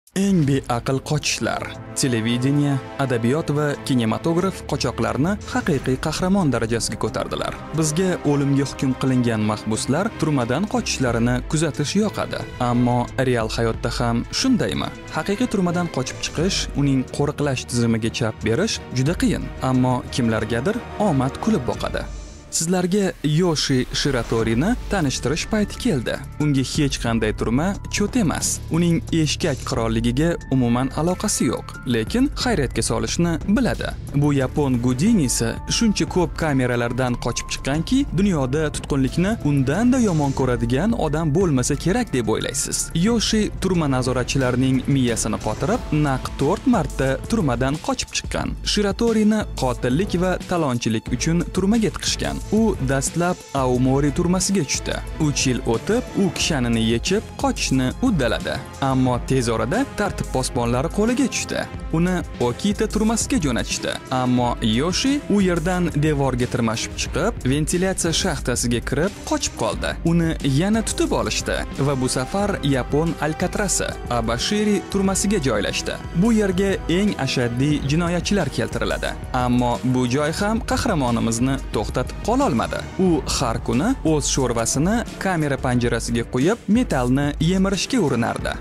Eng beaql qochishlar. Televideniya, adabiyot va kinematograf qochoqlarni haqiqiy qahramon darajasiga ko'tardilar. Bizga o'limga hukm qilingan mahbuslar turmadan qochishlarini kuzatish yoqadi. Ammo real hayotda ham shundaymi? Haqiqiy turmadan qochib chiqish, uning qo'riqlash tizimiga chap berish juda qiyin, ammo kimlargadir omad kulib boqadi. Sizlarga Yoshi Shiratori'ni tanishtirish payti keldi. Unga hech qanday turma cho't emas. Uning eshkak qirolligiga umuman aloqasi yo'q, lekin hayratga solishni biladi. Bu yapon Gudinisi shuncha ko'p kameralardan qochib chiqqanki, dunyoda tutqunlikni undan-da yomon ko'radigan odam bo'lmasa kerak deb o'ylaysiz. Yoshi turma nazoratchilarining miyasini qotirib, naq 4 marta turmadan qochib chiqqan. Shiratori'ni qotillik va talonchilik uchun turmaga tiqishgan. U dastlab Aomori turmasiga tushdi. 3 yil o'tib, u kishanini yechib, qochishni uddaladi. Ammo tez orada tartib posbonlari qo'liga tushdi. Uni Okita turmasiga jo'natishdi. Ammo Yoshi u yerdan devorga tirmashib chiqib, ventilyatsiya shaxtasiga kirib, qochib qoldi. Uni yana tutib olishdi va bu safar Yapon Alkatrasi, Abashiri turmasiga joylashdi. Bu yerga eng ashaddiy jinoyatchilar keltiriladi. Ammo bu joy ham qahramonimizni to'xtatib qola olmadi. U har kuni o'z sho'rvasini kamera panjarasiga qo'yib, metallni yemirishga urinardi.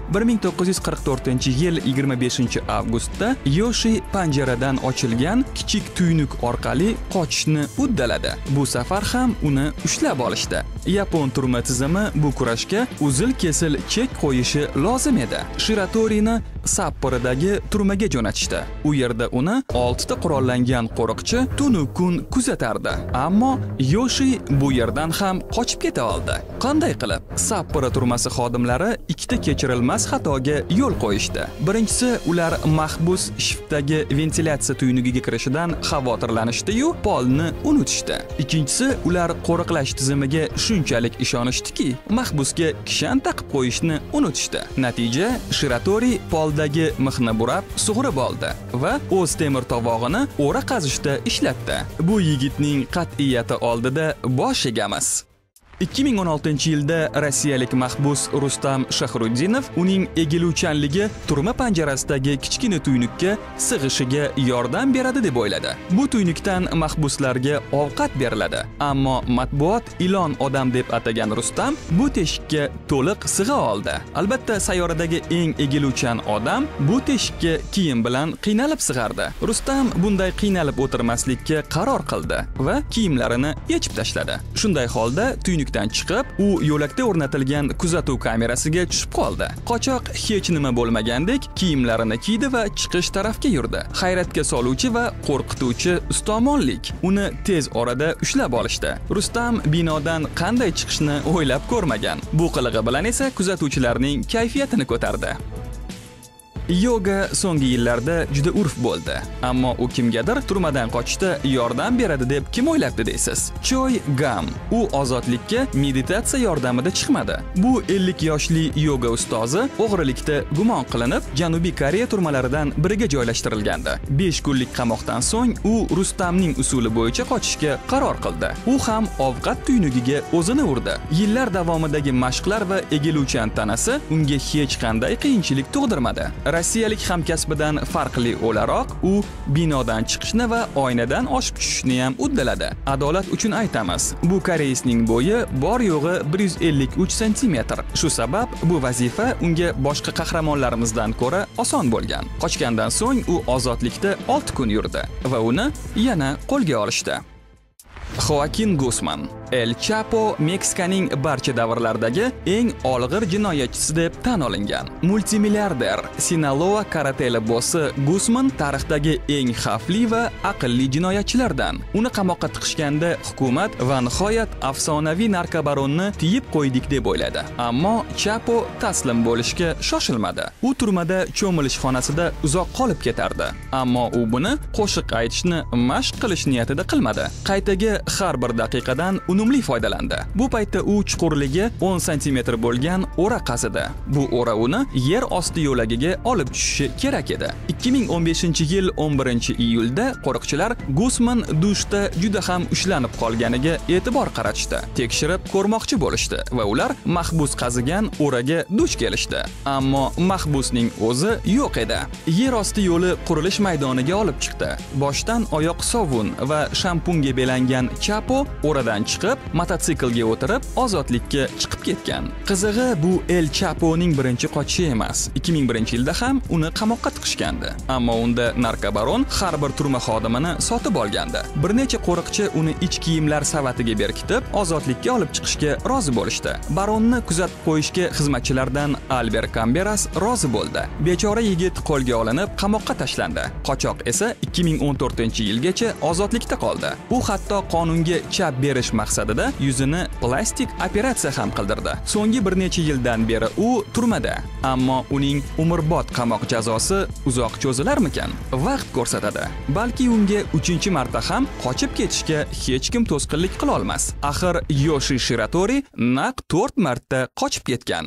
1944-yil 25-avgustda Yoshi panjaradan ochilgan kichik tuynuk orqali qochishni uddaladi. Bu safar ham uni ushlab olishdi. Yapon turma tizimi bu kurashga uzil-kesil chek qo'yishi lozim edi. Shiratori'ni Sapporodagi turmaga jo'natishdi. U yerda uni 6 ta qurollangan qo'riqchi tunu kun kuzatardi. Ammo Yoshi bu yerdan ham qochib keta oldi. Qanday qilib? Sapporo turmasi xodimlari ikkita kechirilmas xatoga yo'l qo'yishdi. Birinchisi, ular mahbus shiftdagi ventilyatsiya tuynugiga kirishidan xavotirlanishdi-yu, polni unutishdi. Ikkinchisi, ular qo'riqlash tizimiga shunchalik ishonishdiki, mahbusga kishan taqib qo'yishni unutishdi. Natija, Shiratori poldagi mixni burab, sug'urib oldi va o'z temir tovog'ini o'ra qazishda ishlatdi. Bu yigitning qat'iyati oldida bosh egamiz. 2016-yilda rossiyalik mahbus Rustam Shahruddinov uning egiluvchanligi turma panjarasidagi kichkina tuynukka sig'ishiga yordam beradi deb o'yladi. Bu tuynukdan mahbuslarga ovqat beriladi, ammo matbuot ilon odam deb atagan Rustam bu teshikka to'liq sig'a oldi. Albatta, sayyoradagi eng egiluvchan odam bu teshikka kiyim bilan qiynalib sig'ardi. Rustam bunday qiynalib o'tirmaslikka qaror qildi va kiyimlarini yechib tashladi. Shunday holda tuynuk chiqib, u yo'lakda o'rnatilgan kuzatuv kamerasiga tushib qoldi. Qochoq hech nima bo'lmagandek kiyimlarini kiydi va chiqish tarafga yurdi. Hayratga soluvchi va qo'rqituvchi ustomonlik. Uni tez orada ushlab olishdi. Rustam binodan qanday chiqishni o'ylab ko'rmagan. Bu qilig'i bilan esa kuzatuvchilarning kayfiyatini ko'tardi. Yoga so'nggi yillarda juda urf bo'ldi, ammo u kimgadir turmadan qochishda yordam beradi deb kim o'ylabdi deysiz? Choi Gam. U ozodlikka meditatsiya yordamida chiqmadi. Bu 50 yoshli yoga ustozi o'g'rilikda gumon qilinib, Janubiy Koreya turmalaridan biriga joylashtirilgandi. 5 kunlik qamoqdan so'ng u Rustamning usuli bo'yicha qochishga qaror qildi. U ham ovqat tuynugiga o'zini urdi. Yillar davomidagi mashqlar va egiluvchan tanasi unga hech qanday qiyinchilik tug'dirmadi. Rossiyalik hamkasbidan farqli o'laroq, u binodan chiqishni va oynadan oshib tushishni ham uddaladi. Adolat uchun aytamiz, bu koreysning bo'yi bor yo'g'i 153 sm. Shu sabab bu vazifa unga boshqa qahramonlarimizdan ko'ra oson bo'lgan. Qochgandan so'ng u ozodlikda 6 kun yurdi va uni yana qo'lga olishdi. Joaquin Guzman. El Chapo Meksikaning barcha davrlardagi eng olg'ir jinoyatchisi deb tan olingan. Multimilliarder Sinaloa karateli bossi Guzman tarixdagi eng xavfli va aqlli jinoyatchilardan. Uni qamoqqa tiqishganda hukumat va nihoyat afsonaviy narkobaronni tiyib qo'ydik deb o'yladi. Ammo Chapo taslim bo'lishga shoshilmadi. U turmada cho'milish xonasida uzoq qolib ketardi. Ammo u buni qo'shiq aytishni mashq qilish niyatida qilmadi. Qaytaga har bir daqiqadan unumli foydalandi. Bu paytda u chuqurligi 10 sm bo'lgan o'ra qazidi. Bu o'ra uni yer osti yo'lagiga olib tushishi kerak edi. 2015-yil 11-iyulda qo'riqchilar Gusman dushda juda ham ushlanib qolganiga e'tibor qaratishdi. Tekshirib ko'rmoqchi bo'lishdi va ular mahbus qazigan o'raga duch kelishdi. Ammo mahbusning o'zi yo'q edi. Yer osti yo'li qurilish maydoniga olib chiqdi. Boshdan oyoq sovun va shampunga belangan Chapo o'radan chiqib, mototsiklga o'tirib, ozodlikka chiqib ketgan. Qizig'i, bu El Chaponing birinchi qochishi emas. 2001-yilda ham uni qamoqqa tiqishgandi. Ammo unda narkobaron har bir turma xodimini sotib olgandi. Bir necha qo'riqchi uni ich kiyimlar savatiga berkitib, ozodlikka olib chiqishga rozi bo'lishdi. Baronni kuzatib qo'yishga xizmatchilardan Albert Camberas rozi bo'ldi. Bechora yigit qo'lga olinib, qamoqqa tashlandi. Qochoq esa 2014-yilgacha ozodlikda qoldi. U hatto qonunga chap berish maqsadida yuzini plastik operatsiya ham qildirdi. So'nggi bir necha yildan beri u turmada, ammo uning umrbod qamoq jazosi uzoq cho'zilarmikan? Vaqt ko'rsatadi. Balki unga 3-marta ham qochib ketishga hech kim to'sqinlik qila olmas. Axir Yoshi Shiratori naq 4 marta qochib ketgan.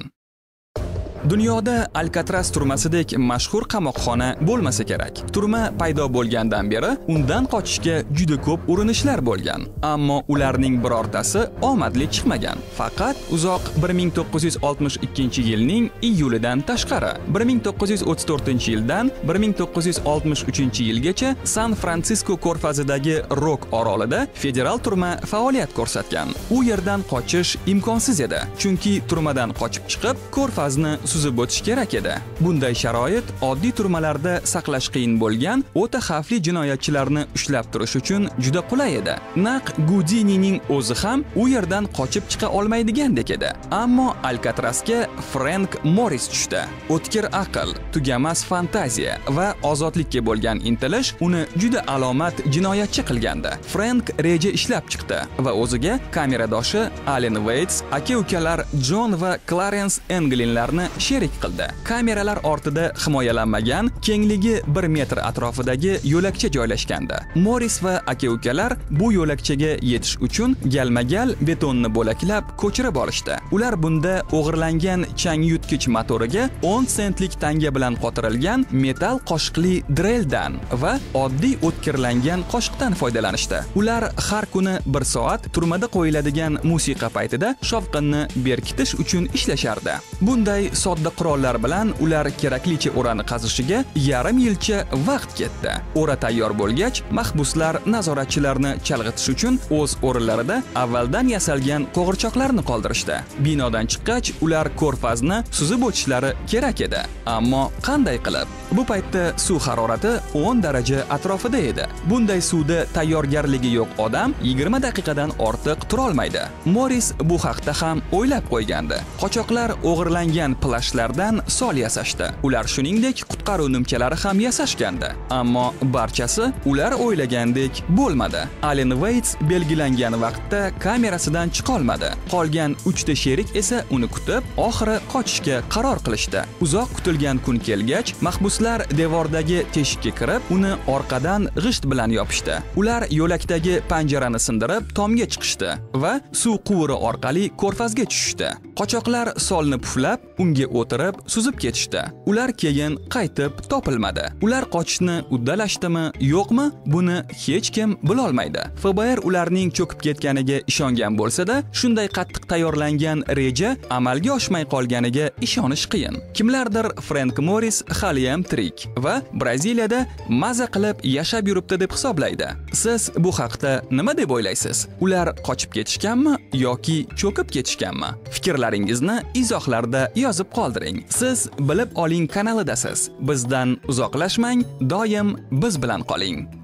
Dunyoda Alcatraz turmasidek mashhur qamoqxona bo'lmasa kerak. Turma paydo bo'lgandan beri undan qochishga juda ko'p urinishlar bo'lgan, ammo ularning birortasi omadli chiqmagan. Faqat uzoq 1962-yilning iyulidan tashqari 1934-yildan 1963-yilgacha San Fransisko ko'rfazidagi Rock orolida federal turma faoliyat ko'rsatgan. U yerdan qochish imkonsiz edi, chunki turmadan qochib chiqib ko'rfazni suzib o'tish kerak edi. Bunday sharoit oddiy turmalarda saqlash qiyin bo'lgan o'ta xavfli jinoyatchilarni ushlab turish uchun juda qulay edi. Naq Gudinining o'zi ham u yerdan qochib chiqa olmaydigandek edi. Ammo Alcatrazga Frank Morris tushdi. O'tkir aql, tugamas fantaziya va ozodlikka bo'lgan intilish uni juda alomat jinoyatchi qilgandi. Frank reja ishlab chiqdi va o'ziga kameradoshi Alan Waits, aka-ukalar John va Clarence Englinlarni sherik qildi. Kameralar ortida himoyalanmagan, kengligi 1 metr atrofidagi yo'lakcha joylashgandi. Morris va aka-ukalar bu yo'lakchaga yetish uchun galma-gal betonni bo'laklab ko'chirib olishdi. Ular bunda o'g'irlangan chang yutgich motoriga 10 sentlik tanga bilan qotirilgan metal qoshiqli dreldan va oddiy o'tkirlangan qoshiqdan foydalanishdi. Ular har kuni 1 soat turmada qo'yiladigan musiqa paytida shovqinni berkitish uchun ishlashardi. Bunday sodda qurollar bilan ular keraklicha o'rani qazishiga yarim yilcha vaqt ketdi. O'ra tayyor bo'lgach, mahbuslar nazoratchilarni chalg'itish uchun o'z o'rinlarida avvaldan yasalgan qo'g'irchoqlarni qoldirishdi. Binodan chiqqach, ular ko'rfazni suzib o'tishlari kerak edi. Ammo qanday qilib? Bu paytda suv harorati 10 daraja atrofida edi. Bunday suvda tayyorgarligi yo'q odam 20 daqiqadan ortiq tura olmaydi. Morris bu haqda ham o'ylab qo'ygandi. Qochoqlar o'g'irlangan plashlardan sol yasashdi. Ular shuningdek qutqaruv nimchalari ham yasashgandi. Ammo barchasi ular o'ylagandek bo'lmadi. Alan Waits belgilangan vaqtda kamerasidan chiqa olmadi. Qolgan 3 ta sherik esa uni kutib, oxiri qochishga qaror qilishdi. Uzoq kutilgan kun kelgach, mahbuslar devordagi teshikka kirib, uni orqadan g'isht bilan yopishdi. Ular yo'lakdagi panjarani sindirib, tomga chiqishdi va suv quvuri orqali ko'rfazga tushishdi. Qochoqlar solni puflab, unga o'tirib suzib ketishdi. Ular keyin qaytib topilmadi. Ular qochishni uddalashdimi, yo'qmi, buni hech kim bila olmaydi. FBR ularning cho'kib ketganiga ishongan bo'lsa-da, shunday qattiq tayyorlangan reja amalga oshmay qolganiga ishonish qiyin. Kimlardir Frank Morris hali ham tirik va Braziliyada maza qilib yashab yuribdi deb hisoblaydi. Siz bu haqda nima deb o'ylaysiz? Ular qochib ketishganmi yoki cho'kib ketishganmi? Fikrlaringizni izohlarda yozib qoldiring. Siz Bilib oling kanalidasiz. Bizdan uzoqlashmang, doim biz bilan qoling.